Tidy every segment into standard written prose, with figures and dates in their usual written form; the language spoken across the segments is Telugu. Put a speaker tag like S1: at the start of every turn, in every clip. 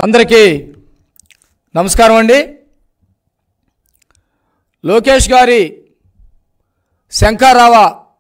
S1: అందరికీ నమస్కారం అండి. లోకేష్ గారి శంకరావ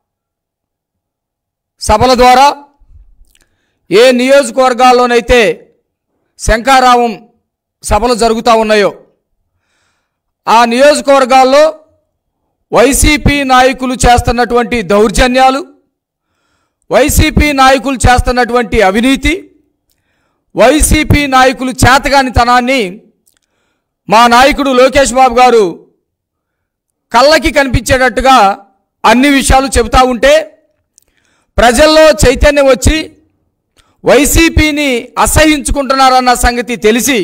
S1: సభల ద్వారా ఏ నియోజకవర్గాల్లోనైతే శంకరావం సభలు జరుగుతూ ఉన్నాయో ఆ నియోజకవర్గాల్లో వైసీపీ నాయకులు చేస్తున్నటువంటి దౌర్జన్యాలు, వైసీపీ నాయకులు చేస్తున్నటువంటి అవినీతి, వైసీపీ నాయకులు చేతగానితనాన్ని మా నాయకుడు లోకేష్ బాబు గారు కళ్ళకి కనిపించేటట్టుగా అన్ని విషయాలు చెబుతూ ఉంటే ప్రజల్లో చైతన్యం వచ్చి వైసీపీని అసహించుకుంటున్నారన్న సంగతి తెలిసి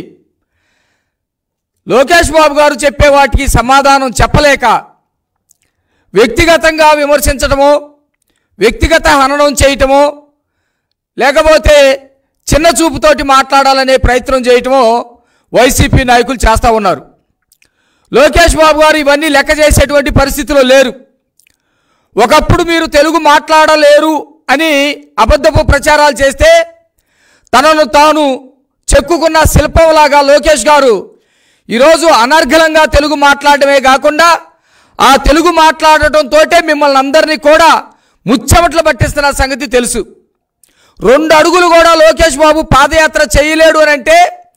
S1: లోకేష్ బాబు గారు చెప్పే వాటికి సమాధానం చెప్పలేక వ్యక్తిగతంగా విమర్శించడమో, వ్యక్తిగత హననం చేయటమో, లేకపోతే చిన్న చూపుతోటి మాట్లాడాలనే ప్రయత్నం చేయటమో వైసీపీ నాయకులు చేస్తూ ఉన్నారు. లోకేష్ బాబు గారు ఇవన్నీ లెక్క చేసేటువంటి పరిస్థితిలో లేరు. ఒకప్పుడు మీరు తెలుగు మాట్లాడలేరు అని అబద్ధపు ప్రచారాలు చేస్తే తనను తాను చెక్కుకున్న శిల్పంలాగా లోకేష్ గారు ఈరోజు అనర్గళంగా తెలుగు మాట్లాడటమే కాకుండా ఆ తెలుగు మాట్లాడటంతో మిమ్మల్ని అందరినీ కూడా ముచ్చమట్లు పట్టిస్తున్న సంగతి తెలుసు. 2 అడుగులు కూడా లోకేష్ బాబు పాదయాత్ర చేయలేడు అని అంటే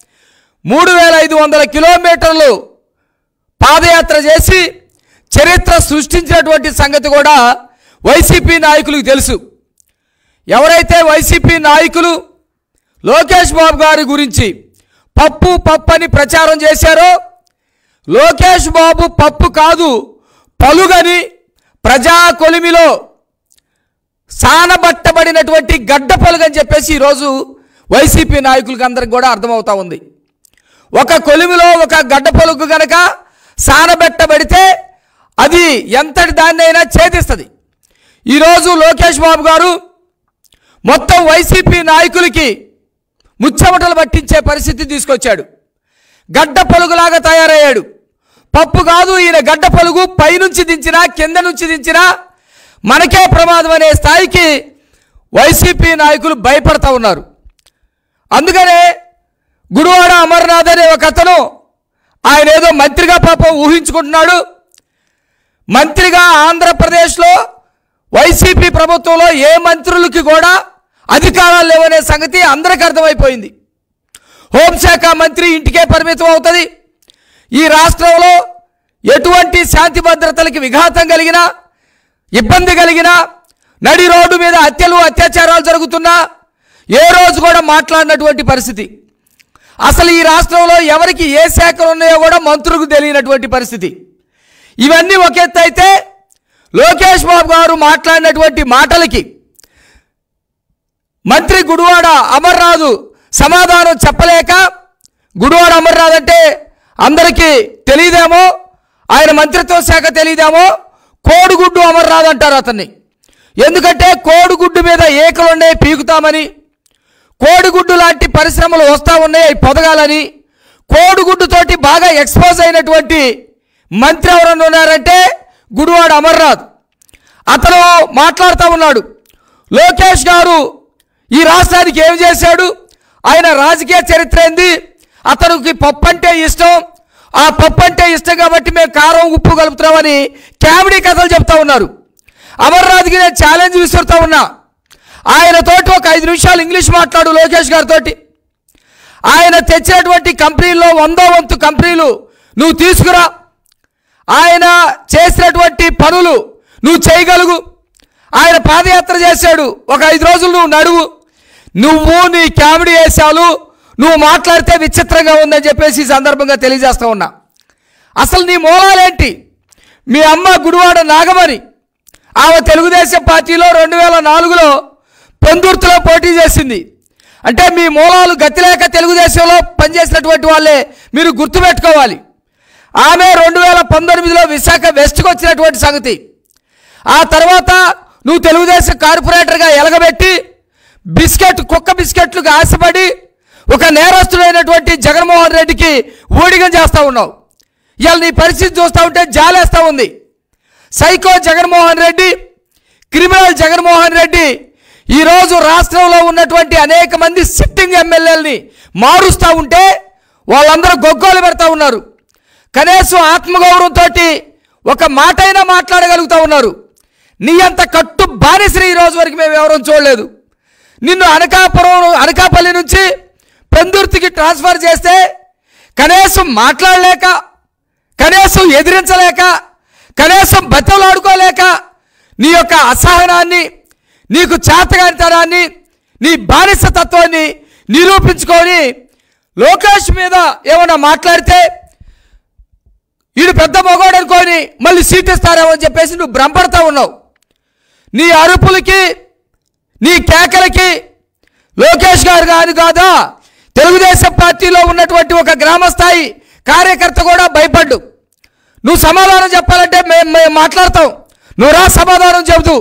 S1: 3500 కిలోమీటర్లు పాదయాత్ర చేసి చరిత్ర సృష్టించినటువంటి సంగతి కూడా వైసీపీ నాయకులకు తెలుసు. ఎవరైతే వైసీపీ నాయకులు లోకేష్ బాబు గారి గురించి పప్పు అని ప్రచారం చేశారో, లోకేష్ బాబు పప్పు కాదు పలుగని ప్రజా కొలిమిలో సానబట్టబడినటువంటి గడ్డ పలుగని చెప్పేసి ఈరోజు వైసీపీ నాయకులకి అందరికి కూడా అర్థమవుతా ఉంది. ఒక కొలిమిలో ఒక గడ్డ పలుగు కనుక సానబెట్టబడితే అది ఎంతటి దాన్నైనా ఛేదిస్తుంది. ఈరోజు లోకేష్ బాబు గారు మొత్తం వైసీపీ నాయకులకి ముచ్చమటలు పట్టించే పరిస్థితి తీసుకొచ్చాడు. గడ్డ పలుగులాగా తయారయ్యాడు. పప్పు కాదు ఈయన గడ్డ పలుగు, పైనుంచి దించినా కింద నుంచి దించినా మనకే ప్రమాదం అనే స్థాయికి వైసీపీ నాయకులు భయపడతా ఉన్నారు. అందుకనే గుడివాడ అమర్నాథ్ అనే ఒక అతను ఆయన ఏదో మంత్రిగా పాపం ఊహించుకుంటున్నాడు. మంత్రిగా ఆంధ్రప్రదేశ్లో వైసీపీ ప్రభుత్వంలో ఏ మంత్రులకి కూడా అధికారాలు లేవనే సంగతి అందరికీ అర్థమైపోయింది. హోంశాఖ మంత్రి ఇంటికే పరిమితం అవుతుంది. ఈ రాష్ట్రంలో ఎటువంటి శాంతి భద్రతలకి విఘాతం కలిగినా, ఇబ్బంది కలిగినా, నడి రోడ్డు మీద హత్యలు అత్యాచారాలు జరుగుతున్నా ఏ రోజు కూడా మాట్లాడినటువంటి పరిస్థితి. అసలు ఈ రాష్ట్రంలో ఎవరికి ఏ శాఖలు ఉన్నాయో కూడా మంత్రులకు తెలియనటువంటి పరిస్థితి. ఇవన్నీ ఒక ఎత్తు అయితే లోకేష్ బాబు గారు మాట్లాడినటువంటి మాటలకి మంత్రి గుడివాడ అమర్నాథ్ సమాధానం చెప్పలేక, గుడివాడ అమర్నాథ్ అంటే అందరికీ తెలియదేమో, ఆయన మంత్రిత్వ శాఖ తెలియదేమో, కోడిగుడ్డు అమర్నాథ్ అంటారు అతన్ని. ఎందుకంటే కోడిగుడ్డు మీద ఏకలున్నాయి పీకుతామని, కోడిగుడ్డు లాంటి పరిశ్రమలు వస్తూ ఉన్నాయి అవి పొదగాలని, కోడిగుడ్డుతోటి బాగా ఎక్స్పోజ్ అయినటువంటి మంత్రి ఎవరన్నా ఉన్నారంటే గుడివాడ అమర్నాథ్. అతను మాట్లాడుతూ ఉన్నాడు, లోకేష్ గారు ఈ రాష్ట్రానికి ఏం చేశాడు, ఆయన రాజకీయ చరిత్ర ఏంది, అతనికి పప్పు అంటే ఇష్టం, ఆ పప్పు అంటే ఇష్టం కాబట్టి మేము కారం ఉప్పు కలుపుతున్నామని కామెడీ కథలు చెప్తా ఉన్నారు. అమర్నాథ్కి నేను ఛాలెంజ్ విసురుతా ఉన్నా, ఆయనతోటి ఒక 5 నిమిషాలు ఇంగ్లీష్ మాట్లాడు లోకేష్ గారితో. ఆయన తెచ్చినటువంటి కంపెనీల్లో 100వ వంతు కంపెనీలు నువ్వు తీసుకురా, ఆయన చేసినటువంటి పనులు నువ్వు చేయగలుగు. ఆయన పాదయాత్ర చేశాడు, ఒక 5 రోజులు నువ్వు నడువు, నువ్వు నీ కామెడీ వేసాలు నువ్వు మాట్లాడితే విచిత్రంగా ఉందని చెప్పేసి ఈ సందర్భంగా తెలియజేస్తా ఉన్నా. అసలు నీ మూలాలేంటి? మీ అమ్మ గుడివాడ నాగమణి, ఆమె తెలుగుదేశం పార్టీలో 2004లో పొందుర్తిలో పోటీ చేసింది. అంటే మీ మూలాలు గతిలేక తెలుగుదేశంలో పనిచేసినటువంటి వాళ్ళే మీరు గుర్తుపెట్టుకోవాలి. ఆమె 2019లో విశాఖ వెస్ట్కి వచ్చినటువంటి సంగతి. ఆ తర్వాత నువ్వు తెలుగుదేశం కార్పొరేటర్గా ఎలగబెట్టి కుక్క బిస్కెట్లకు ఆశపడి ఒక నేరస్తుడైనటువంటి జగన్మోహన్ రెడ్డికి ఊడిగం చేస్తూ ఉన్నావు. ఇవాళ నీ పరిస్థితి చూస్తూ ఉంటే జాలేస్తూ ఉంది. సైకో జగన్మోహన్ రెడ్డి, క్రిమినల్ జగన్మోహన్ రెడ్డి ఈరోజు రాష్ట్రంలో ఉన్నటువంటి అనేక మంది సిట్టింగ్ ఎమ్మెల్యేలని మారుస్తూ ఉంటే వాళ్ళందరూ గొగ్గోలు పెడతా ఉన్నారు. కనీసం ఆత్మగౌరవంతో ఒక మాటైనా మాట్లాడగలుగుతూ ఉన్నారు. నీ అంత కట్టు బానిసని ఈ రోజు వరకు మేము ఎవరూ చూడలేదు. నిన్ను అనకాపల్లి నుంచి పెందుర్తికి ట్రాన్స్ఫర్ చేస్తే కనీసం మాట్లాడలేక, కనీసం ఎదిరించలేక, కనీసం బతిలాడుకోలేక నీ యొక్క అసహనాన్ని, నీకు చేతగానితనాన్ని, నీ బానిసతత్వాన్ని నిరూపించుకొని లోకేష్ మీద ఏమైనా మాట్లాడితే వీడు పెద్ద మగోడు అనుకొని మళ్ళీ సీట్ ఇస్తారేమో అని చెప్పేసి నువ్వు భ్రమపడతా ఉన్నావు. నీ అరుపులకి, నీ కేకలకి లోకేష్ గారు కాదా, తెలుగుదేశం పార్టీలో ఉన్నటువంటి ఒక గ్రామస్థాయి కార్యకర్త కూడా భయపడ్డు. నువ్వు సమాధానం చెప్పాలంటే మేము మాట్లాడతాం, నువ్వు రా సమాధానం చెబుతూ.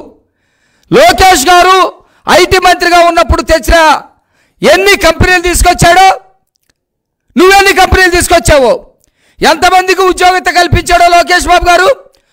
S1: లోకేష్ గారు ఐటీ మంత్రిగా ఉన్నప్పుడు తెచ్చిన ఎన్ని కంపెనీలు తీసుకొచ్చాడో, నువ్వెన్ని కంపెనీలు తీసుకొచ్చావో, ఎంతమందికి ఉద్యోగిత కల్పించాడో లోకేష్ బాబు గారు,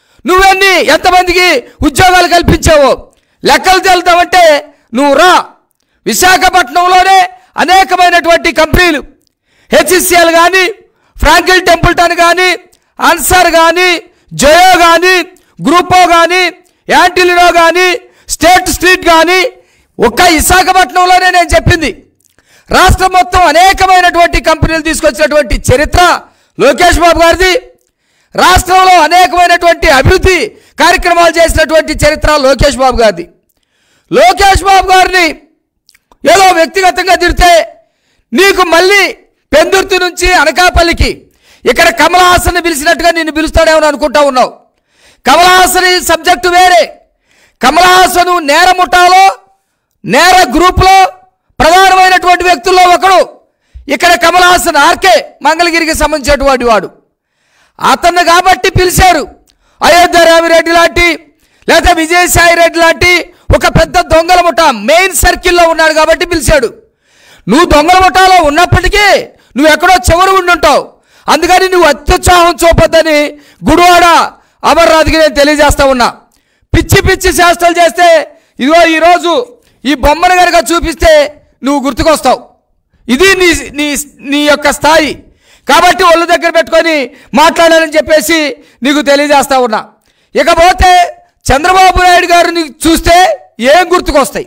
S1: ఎంతమందికి ఉద్యోగాలు కల్పించావో లెక్కలు తెలుద్దామంటే నువ్వు రా. విశాఖపట్నంలోనే అనేకమైనటువంటి కంపెనీలు, హెచ్సిఎల్ కానీ, ఫ్రాంకిల్ టెంపుల్టన్ కానీ, అన్సర్ కానీ, జయో కానీ, గ్రూపో కానీ, యాంటిలినో కానీ, స్టేట్ స్ట్రీట్ కానీ, ఒక్క విశాఖపట్నంలోనే నేను చెప్పింది. రాష్ట్రం మొత్తం అనేకమైనటువంటి కంపెనీలు తీసుకొచ్చినటువంటి చరిత్ర లోకేష్ బాబు గారిది. రాష్ట్రంలో అనేకమైనటువంటి అభివృద్ధి కార్యక్రమాలు చేసినటువంటి చరిత్ర లోకేష్ బాబు గారిది. లోకేష్ బాబు గారిని ఏదో వ్యక్తిగతంగా తిరిగితే నీకు మళ్ళీ పెందుర్తి నుంచి అనకాపల్లికి ఇక్కడ కమల్ హాసన్ని పిలిచినట్టుగా నిన్ను పిలుస్తాడేమో అనుకుంటా ఉన్నావు. కమల్ హాసన్ సబ్జెక్టు వేరే. కమల్ హాసన్ నేర ముఠాలో, నేర గ్రూప్లో ప్రధానమైనటువంటి వ్యక్తుల్లో ఒకడు. ఇక్కడ కమల్ హాసన్ ఆర్కే మంగళగిరికి సంబంధించినటువంటి వాడు. అతన్ని కాబట్టి పిలిచారు. అయోధ్య రామిరెడ్డి లాంటి, లేదా విజయసాయి రెడ్డి లాంటి ఒక పెద్ద దొంగల ముఠా మెయిన్ సర్కిల్లో ఉన్నాడు కాబట్టి పిలిచాడు. నువ్వు దొంగల ముఠాలో ఉన్నప్పటికీ నువ్వు ఎక్కడో చివరి ఉండుంటావు. అందుకని నువ్వు అత్యుత్సాహం చూపొద్దని గుడివాడ అమర్నాథ్కి నేను తెలియజేస్తా ఉన్నా. పిచ్చి పిచ్చి చేష్టలు చేస్తే ఇదిగో ఈరోజు ఈ బొమ్మను కనుక చూపిస్తే నువ్వు గుర్తుకొస్తావు. ఇది నీ నీ నీ యొక్క స్థాయి కాబట్టి ఒళ్ళు దగ్గర పెట్టుకొని మాట్లాడాలని చెప్పేసి నీకు తెలియజేస్తా ఉన్నా. ఇకపోతే చంద్రబాబు నాయుడు గారిని చూస్తే ఏం గుర్తుకొస్తాయి,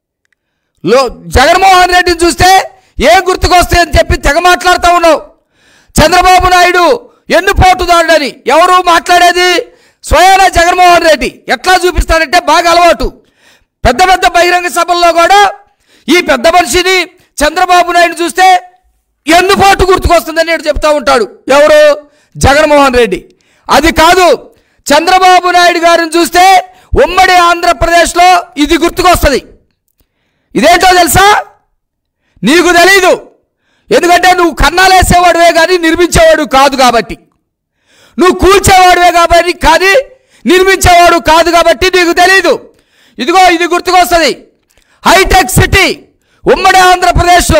S1: జగన్మోహన్ రెడ్డిని చూస్తే ఏం గుర్తుకొస్తాయి అని చెప్పి తెగ మాట్లాడుతూ ఉన్నావు. చంద్రబాబు నాయుడు ఎన్నుపోటుదారుడని ఎవరు మాట్లాడేది? స్వయాన జగన్మోహన్ రెడ్డి. ఎట్లా చూపిస్తాడంటే బాగా అలవాటు. పెద్ద పెద్ద బహిరంగ సభల్లో కూడా ఈ పెద్ద మనిషిని చంద్రబాబు నాయుడు చూస్తే ఎన్నుపోటు గుర్తుకొస్తుందని చెప్తా ఉంటాడు. ఎవరు? జగన్మోహన్ రెడ్డి. అది కాదు, చంద్రబాబు నాయుడు గారిని చూస్తే ఉమ్మడి ఆంధ్రప్రదేశ్లో ఇది గుర్తుకొస్తుంది. ఇదేంటో తెలుసా? నీకు తెలీదు. ఎందుకంటే నువ్వు కన్నాలేసేవాడువే కానీ నిర్మించేవాడు కాదు కాబట్టి, నువ్వు కూల్చేవాడువే కాబట్టి కానీ నిర్మించేవాడు కాదు కాబట్టి నీకు తెలీదు. ఇదిగో ఇది గుర్తుకొస్తుంది. హైటెక్ సిటీ ఉమ్మడి ఆంధ్రప్రదేశ్లో,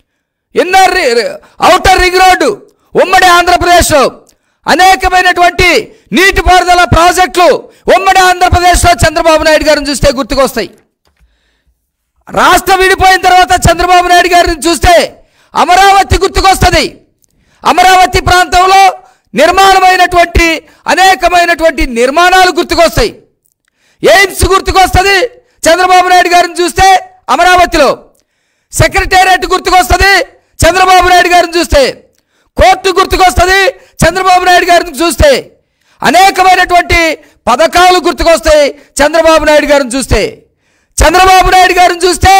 S1: ఔటర్ రింగ్ రోడ్డు ఉమ్మడి ఆంధ్రప్రదేశ్లో, అనేకమైనటువంటి నీటిపారుదల ప్రాజెక్టులు ఉమ్మడి ఆంధ్రప్రదేశ్లో చంద్రబాబు నాయుడు గారిని చూస్తే గుర్తుకొస్తాయి. రాష్ట్రం విడిపోయిన తర్వాత చంద్రబాబు నాయుడు గారిని చూస్తే అమరావతి గుర్తుకొస్తుంది. అమరావతి ప్రాంతంలో నిర్మాణమైనటువంటి అనేకమైనటువంటి నిర్మాణాలు గుర్తుకొస్తాయి. ఎయిమ్స్ గుర్తుకొస్తుంది చంద్రబాబు నాయుడు గారిని చూస్తే అమరావతిలో. సెక్రటేరియట్ గుర్తుకొస్తుంది చంద్రబాబు నాయుడు గారిని చూస్తే. కోర్టు గుర్తుకొస్తుంది చంద్రబాబు నాయుడు గారిని చూస్తే. అనేకమైనటువంటి పథకాలు గుర్తుకొస్తాయి చంద్రబాబు నాయుడు గారిని చూస్తే. చంద్రబాబు నాయుడు గారిని చూస్తే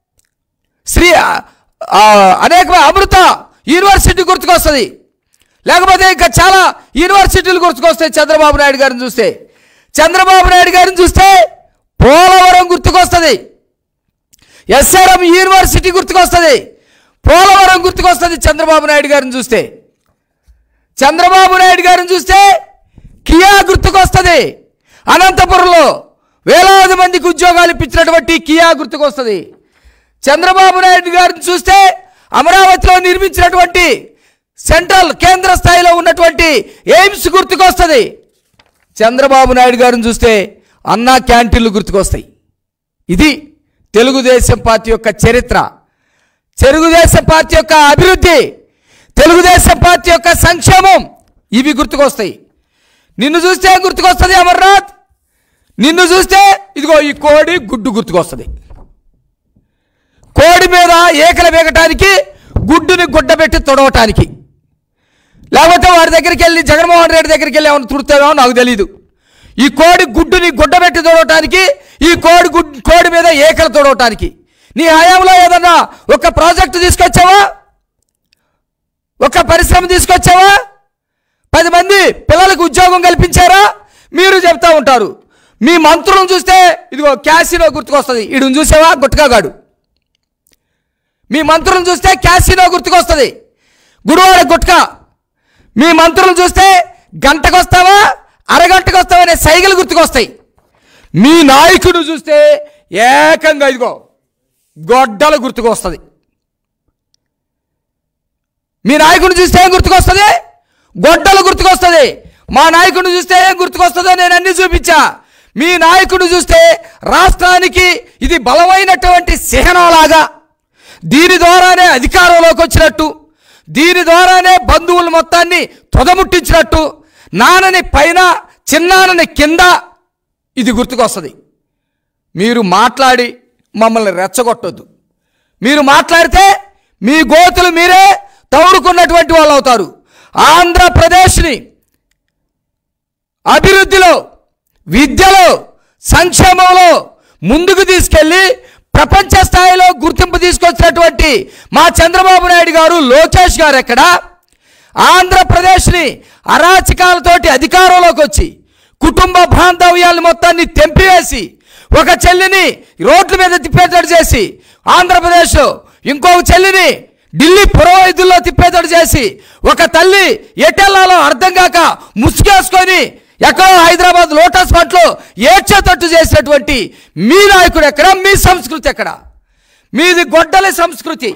S1: అనేక అమృత యూనివర్సిటీ గుర్తుకొస్తుంది. లేకపోతే ఇంకా చాలా యూనివర్సిటీలు గుర్తుకొస్తాయి చంద్రబాబు నాయుడు గారిని చూస్తే. చంద్రబాబు నాయుడు గారిని చూస్తే పోలవరం గుర్తుకొస్తుంది. ఎస్ఆర్ఎం యూనివర్సిటీ గుర్తుకొస్తుంది. పోలవరం గుర్తుకొస్తుంది చంద్రబాబు నాయుడు గారిని చూస్తే. చంద్రబాబు నాయుడు గారిని చూస్తే కియా గుర్తుకొస్తుంది. అనంతపురంలో వేలాది మందికి ఉద్యోగాలు ఇప్పించినటువంటి కియా గుర్తుకొస్తుంది. చంద్రబాబు నాయుడు గారిని చూస్తే అమరావతిలో నిర్మించినటువంటి సెంట్రల్ కేంద్ర స్థాయిలో ఉన్నటువంటి ఎయిమ్స్ గుర్తుకొస్తుంది. చంద్రబాబు నాయుడు గారిని చూస్తే అన్నా క్యాంటీన్లు గుర్తుకొస్తాయి. ఇది తెలుగుదేశం పార్టీ యొక్క చరిత్ర, తెలుగుదేశం పార్టీ యొక్క అభివృద్ధి, తెలుగుదేశం పార్టీ యొక్క సంక్షేమం ఇవి గుర్తుకొస్తాయి. నిన్ను చూస్తే గుర్తుకొస్తుంది అమర్నాథ్, నిన్ను చూస్తే ఇదిగో ఈ కోడి గుడ్డు గుర్తుకొస్తుంది. కోడి మీద ఏకలు వేగటానికి, గుడ్డుని గుడ్డబెట్టి తొడవటానికి, లేకపోతే వాడి దగ్గరికి వెళ్ళి జగన్మోహన్ రెడ్డి దగ్గరికి వెళ్ళి ఏమైనా తుడుతావేమో నాకు తెలీదు. ఈ కోడి గుడ్డుని గుడ్డబెట్టి తొడవటానికి, ఈ కోడి మీద ఏకలు తొడవటానికి. నీ హయాంలో ఏదన్నా ఒక ప్రాజెక్టు తీసుకొచ్చావా? ఒక పరిశ్రమ తీసుకొచ్చావా? 10 మంది పిల్లలకు ఉద్యోగం కల్పించారా? మీరు చెప్తా ఉంటారు. మీ మంత్రులను చూస్తే ఇదిగో క్యాసినో గుర్తుకొస్తుంది. ఈడుని చూసావా? గుట్కాగాడు. మీ మంత్రులను చూస్తే క్యాసినో గుర్తుకొస్తుంది, గుడివాడ గుట్కా. మీ మంత్రులను చూస్తే గంటకు వస్తావా, అరగంటకు వస్తావా అనే సైకిల్ గుర్తుకొస్తాయి. మీ నాయకుడు చూస్తే ఏకంగా ఇదిగో గొడ్డలు గుర్తుకొస్తుంది. మీ నాయకుడిని చూస్తే ఏం గుర్తుకొస్తుంది? గొడ్డలు గుర్తుకొస్తుంది. మా నాయకుడిని చూస్తే ఏం గుర్తుకొస్తుందో నేను అన్ని చూపించా. మీ నాయకుడు చూస్తే రాష్ట్రానికి ఇది బలమైనటువంటి చిహ్నంలాగా, దీని ద్వారానే అధికారంలోకి వచ్చినట్టు, దీని ద్వారానే బంధువులు మొత్తాన్ని తొదముట్టించినట్టు, నాన్నని పైన చిన్నాన్నని కింద ఇది గుర్తుకొస్తుంది. మీరు మాట్లాడి మమ్మల్ని రెచ్చగొట్టొద్దు. మీరు మాట్లాడితే మీ గోతులు మీరే తౌడుకున్నటువంటి వాళ్ళు అవుతారు. ఆంధ్రప్రదేశ్ని అభివృద్ధిలో, విద్యలో, సంక్షేమంలో ముందుకు తీసుకెళ్ళి ప్రపంచ స్థాయిలో గుర్తింపు తీసుకొచ్చినటువంటి మా చంద్రబాబు నాయుడు గారు, లోకేష్ గారు ఎక్కడ? ఆంధ్రప్రదేశ్ని అరాచకాలతోటి అధికారంలోకి వచ్చి కుటుంబ బాంధవ్యాలను మొత్తాన్ని తెంపివేసి, ఒక చెల్లిని రోడ్ల మీద తిప్పేటట్టు చేసి, ఆంధ్రప్రదేశ్లో ఇంకొక చెల్లిని ఢిల్లీ పురోహితుల్లో తిప్పేటట్టు చేసి, ఒక తల్లి ఎటెల్లాలో అర్థం కాక ముసుగేసుకొని ఎక్కడో హైదరాబాద్ లోటస్ పాట్లో ఏడ్చేటట్టు చేసినటువంటి మీ నాయకుడు ఎక్కడ? మీ సంస్కృతి ఎక్కడ? మీది గొడ్డల సంస్కృతి,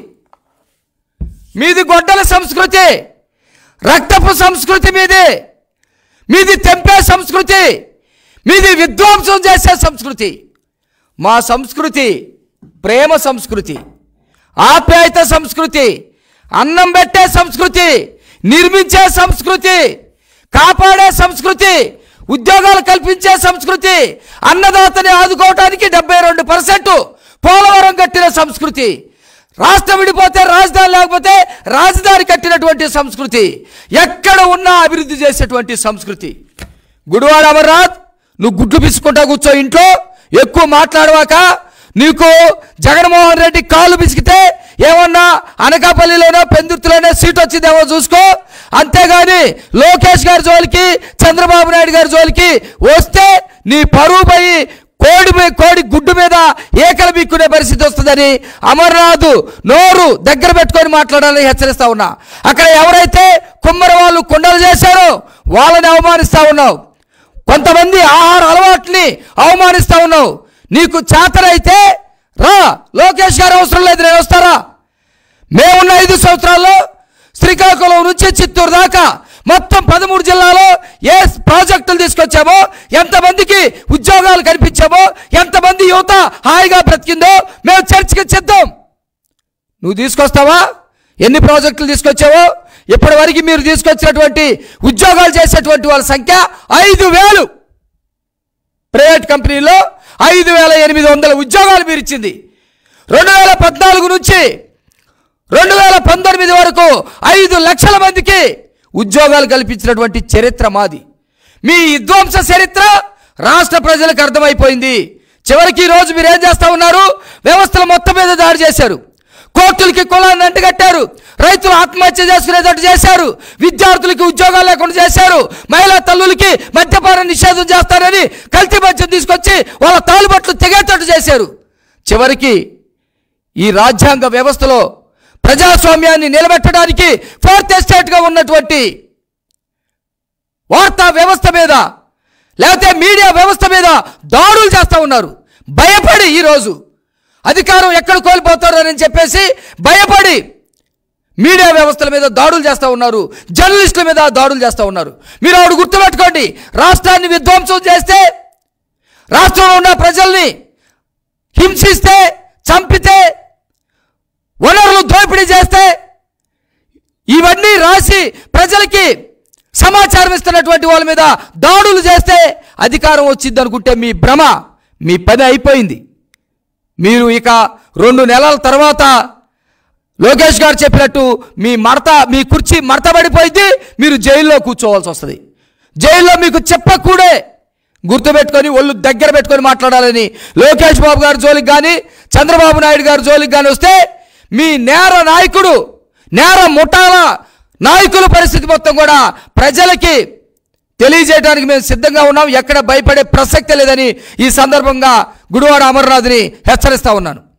S1: మీది గొడ్డల సంస్కృతి, రక్తపు సంస్కృతి మీది, మీది తెంపే సంస్కృతి, మీది విధ్వంసం చేసే సంస్కృతి. మా సంస్కృతి ప్రేమ సంస్కృతి, ఆప్యాయత సంస్కృతి, అన్నం పెట్టే సంస్కృతి, నిర్మించే సంస్కృతి, కాపాడే సంస్కృతి, ఉద్యోగాలు కల్పించే సంస్కృతి, అన్నదాతని ఆదుకోవడానికి 72% పోలవరం కట్టిన సంస్కృతి, రాష్ట్రం విడిపోతే రాజధాని లేకపోతే రాజధాని కట్టినటువంటి సంస్కృతి, ఎక్కడ ఉన్నా అభివృద్ధి చేసేటువంటి సంస్కృతి. గుడివాడ అమర్నాథ్, నువ్వు గుడ్లు పిసుకుంటా కూర్చో ఇంట్లో, ఎక్కువ మాట్లాడవాక. నీకు జగన్మోహన్ రెడ్డి కాళ్ళు పిసికితే ఏమన్నా అనకాపల్లిలోనో పెందుర్తిలోనో సీట్ వచ్చిందేమో చూసుకో. అంతేగాని లోకేష్ గారి జోలికి, చంద్రబాబు నాయుడు గారి జోలికి వస్తే నీ పరువు పోయి కోడి గుడ్డు మీద ఏకలు బిక్కునే పరిస్థితి వస్తుందని అమర్నాథ్ నోరు దగ్గర పెట్టుకొని మాట్లాడాలని హెచ్చరిస్తా ఉన్నా. అక్కడ ఎవరైతే కుమ్మరి వాళ్ళు కుండలు చేశారో వాళ్ళని అవమానిస్తా ఉన్నావు. కొంతమంది ఆహార అలవాట్ని అవమానిస్తా ఉన్నావు. నీకు చేతనైతే రా, లోకేష్ గారు అవసరం లేదు, నేను వస్తారా? మేమున్న 5 సంవత్సరాల్లో శ్రీకాకుళం నుంచి చిత్తూరు దాకా మొత్తం 13 జిల్లాలో ఏ ప్రాజెక్టులు తీసుకొచ్చామో, ఎంతమందికి ఉద్యోగాలు కల్పించామో, ఎంతమంది యువత హాయిగా బ్రతికిందో మేము చర్చకి సిద్ధం. నువ్వు తీసుకొస్తావా? ఎన్ని ప్రాజెక్టులు తీసుకొచ్చావో? ఇప్పటి వరకు మీరు తీసుకొచ్చినటువంటి ఉద్యోగాలు చేసేటువంటి వాళ్ళ సంఖ్య 5,000. ప్రైవేట్ కంపెనీలో 5,800 ఉద్యోగాలు మీరు ఇచ్చింది. 2014 నుంచి 2019 వరకు 5 లక్షల మందికి ఉద్యోగాలు కల్పించినటువంటి చరిత్ర మాది. మీ విధ్వంస చరిత్ర రాష్ట్ర ప్రజలకు అర్థమైపోయింది. చివరికి ఈరోజు మీరు ఏం చేస్తూ ఉన్నారు? వ్యవస్థల మొత్తం మీద దాడి చేశారు, కోర్టులకి కులాన్ని అంటగట్టారు, రైతులు ఆత్మహత్య చేసుకునేటట్టు చేశారు, విద్యార్థులకి ఉద్యోగాలు లేకుండా చేశారు, మహిళా తల్లులకి మద్యపాన నిషేధం చేస్తారని కల్తీ మద్యం తీసుకొచ్చి వాళ్ళ తాలుబట్లు తెగేటట్టు చేశారు. చివరికి ఈ రాజ్యాంగ వ్యవస్థలో ప్రజాస్వామ్యాన్ని నిలబెట్టడానికి 4th ఎస్టేట్గా ఉన్నటువంటి వార్తా వ్యవస్థ మీద, లేకపోతే మీడియా వ్యవస్థ మీద దాడులు చేస్తూ ఉన్నారు. భయపడి ఈరోజు అధికారం ఎక్కడ కోల్పోతారని చెప్పేసి భయపడి మీడియా వ్యవస్థల మీద దాడులు చేస్తూ ఉన్నారు, జర్నలిస్టుల మీద దాడులు చేస్తూ ఉన్నారు. మీరు ఆవిడ గుర్తుపెట్టుకోండి, రాష్ట్రాన్ని విధ్వంసం చేస్తే, రాష్ట్రంలో ఉన్న ప్రజల్ని హింసిస్తే, చంపితే, వనరులు దోపిడీ చేస్తే, ఇవన్నీ రాసి ప్రజలకి సమాచారం ఇస్తున్నటువంటి వాళ్ళ మీద దాడులు చేస్తే అధికారం వచ్చింది అనుకుంటే మీ భ్రమ, మీ పని అయిపోయింది. మీరు ఇక 2 నెలల తర్వాత లోకేష్ గారు చెప్పినట్టు మీ కుర్చీ మడతబడిపోయింది, మీరు జైల్లో కూర్చోవాల్సి వస్తుంది. జైల్లో మీకు చెప్పకూడే గుర్తుపెట్టుకొని ఒళ్ళు దగ్గర పెట్టుకొని మాట్లాడాలని లోకేష్ బాబు గారి జోలికి కానీ చంద్రబాబు నాయుడు గారి జోలికి కానీ వస్తే మీ నేర ముఠాల నాయకుల పరిస్థితి మొత్తం కూడా ప్రజలకి తెలియజేయడానికి మేము సిద్ధంగా ఉన్నాం. ఎక్కడ భయపడే ప్రసక్తే లేదని ఈ సందర్భంగా గుడివాడ అమర్నాథ్ని హెచ్చరిస్తా ఉన్నాను.